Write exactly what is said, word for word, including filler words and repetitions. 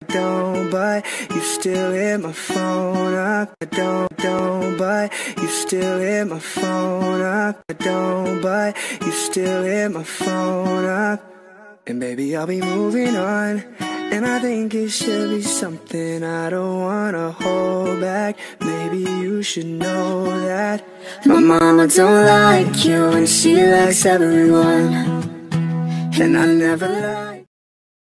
don't, but you still hit my phone up. I don't, don't, but you still hit my phone up. I don't, but you still hit my phone up. And baby, I'll be moving on, and I think it should be something I don't wanna hold back. Maybe you should know that my mama don't like you, and she likes everyone, and I never lied.